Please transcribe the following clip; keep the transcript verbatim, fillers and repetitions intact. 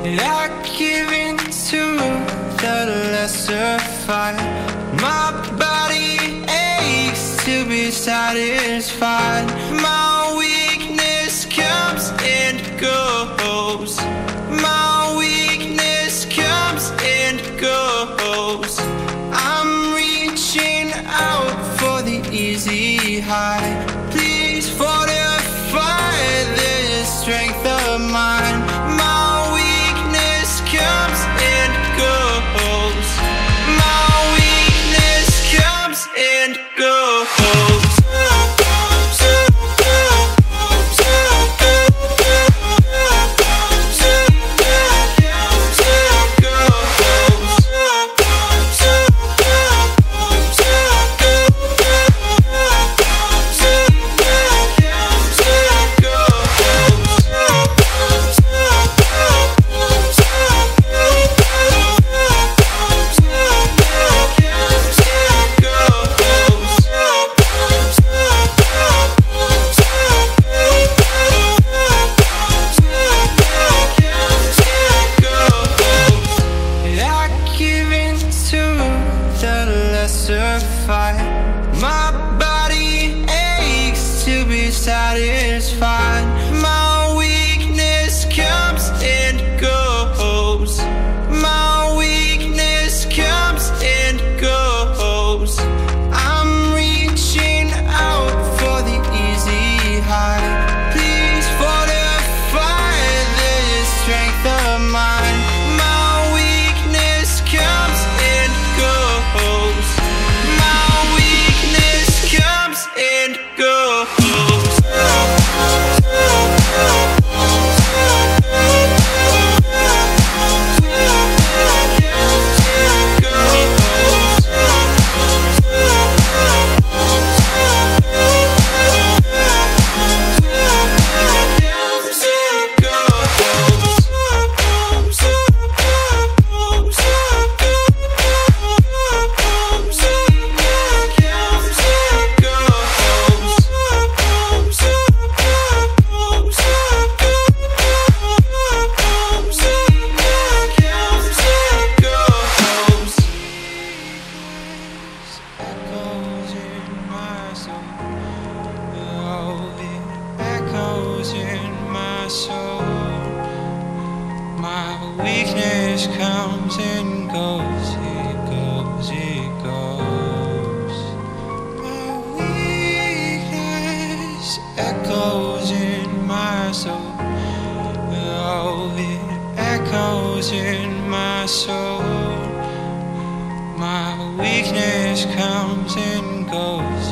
I give in to the lesser fight. My body aches to be satisfied. My weakness comes and goes. My weakness comes and goes. I'm reaching out for the easy high. Please fortify this strength of mine. My weakness comes and goes. My weakness comes and goes. My body aches to be satisfied. My weakness comes and goes. My weakness comes and goes. I'm reaching out for the easy high. Please fortify this strength of mine. My weakness comes and goes. And go. In my soul, my weakness comes and goes, it goes, it goes. My weakness echoes in my soul. Oh, it echoes in my soul. My weakness comes and goes.